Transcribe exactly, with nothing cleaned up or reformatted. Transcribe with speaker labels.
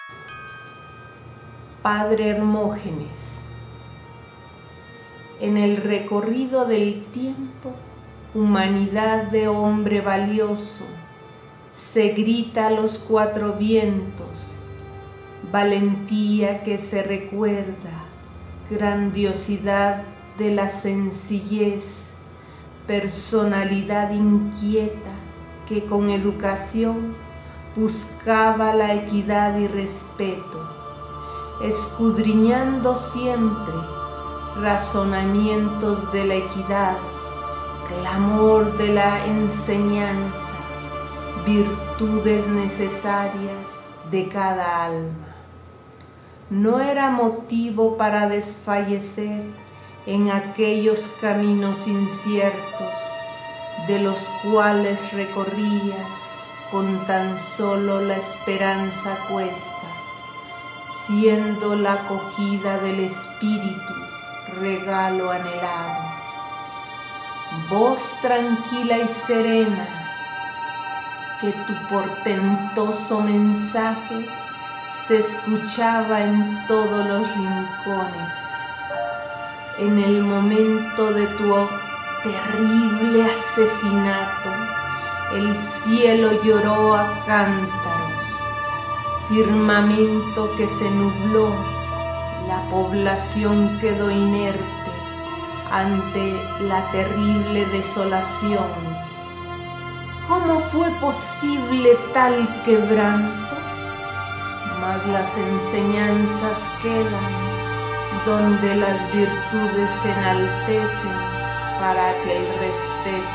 Speaker 1: Padre Hermógenes, en el recorrido del tiempo, humanidad de hombre valioso, se grita a los cuatro vientos, valentía que se recuerda, grandiosidad de la sencillez, personalidad inquieta que con educación buscaba la equidad y respeto, escudriñando siempre razonamientos de la equidad, clamor de la enseñanza, virtudes necesarias de cada alma. No era motivo para desfallecer en aquellos caminos inciertos, de los cuales recorrías con tan solo la esperanza a cuestas, siendo la acogida del Espíritu regalo anhelado. Voz tranquila y serena, que tu portentoso mensaje se escuchaba en todos los rincones. En el momento de tu terrible asesinato, el cielo lloró a cántaros, firmamento que se nubló, la población quedó inerte ante la terrible desolación. ¿Cómo fue posible tal quebranto? Mas las enseñanzas quedan donde las virtudes se enaltecen para que el respeto